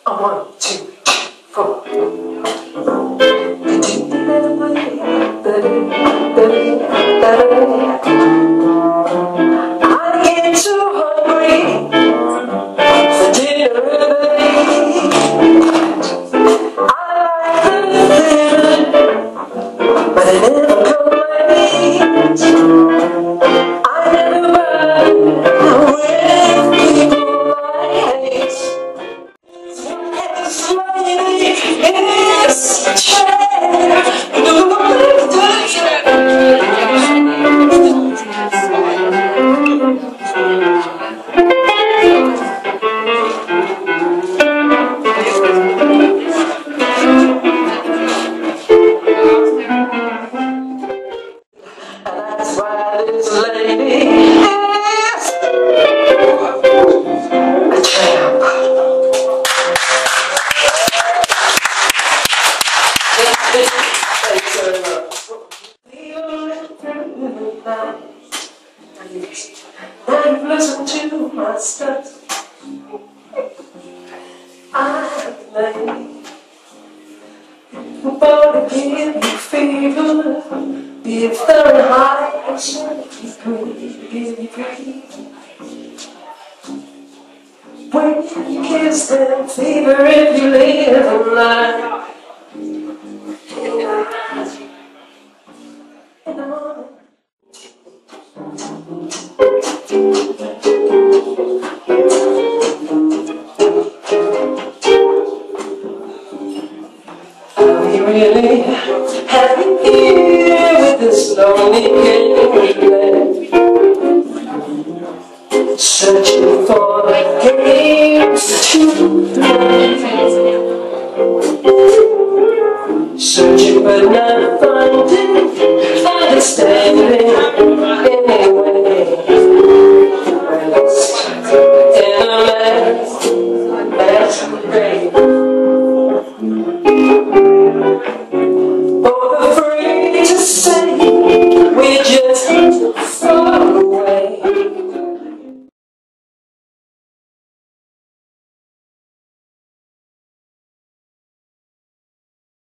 1, 2, 4. I get too hungry for dinner. I like the living, but I never complain. I never mind with people I hate. This lady is a chair. That's why this lady is a tramp. Thanks very much. Now you've listened to my stuff. I play for to give you fever. Be it Fahrenheit, give you breathe. When you kiss them, fever if you live and lie. In the morning. Are we really happy here with this lonely game we play? Searching for the games to play. Searching but not finding, understanding.